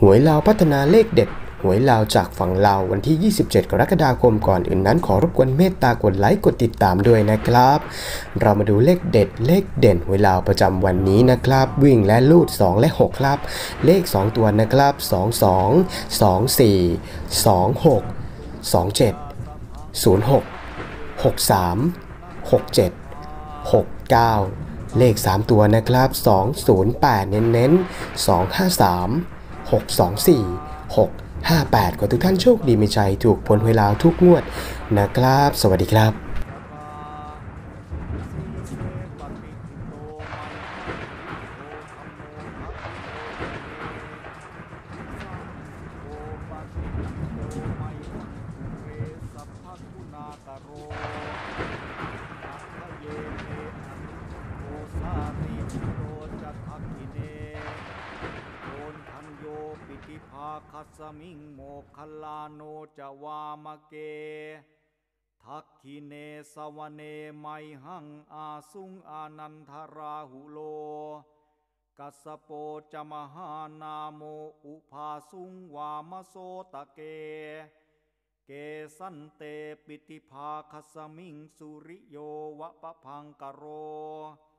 หวยลาวพัฒนาเลขเด็ดหวยลาวจากฝั่งลาววันที่ 27 กรกฎาคมก่อนอื่นนั้นขอรบกวนเมตตากดไลค์กดติดตามด้วยนะครับเรามาดูเลขเด็ดเลขเด่นหวยลาวประจำวันนี้นะครับวิ่งและลูด2และ6ครับเลข2ตัวนะครับ22 24 26 27 06 63 67 69เลข3ตัวนะครับ208เน้นๆ253 624 658ขอทุกท่านโชคดีมีชัยถูกผลหวยลาวทุกงวดนะครับสวัสดีครับปิติภาคัสมิงโมคัลลาโนจะวามะเกทักขิเนสวเนไมหังอาสุงอานันทราหุโลกัสสโปจมหานาโมอุภาสุงวามโสตะเกเกสันเตปิติภาคัสมิงสุริโยวะปะพังกโร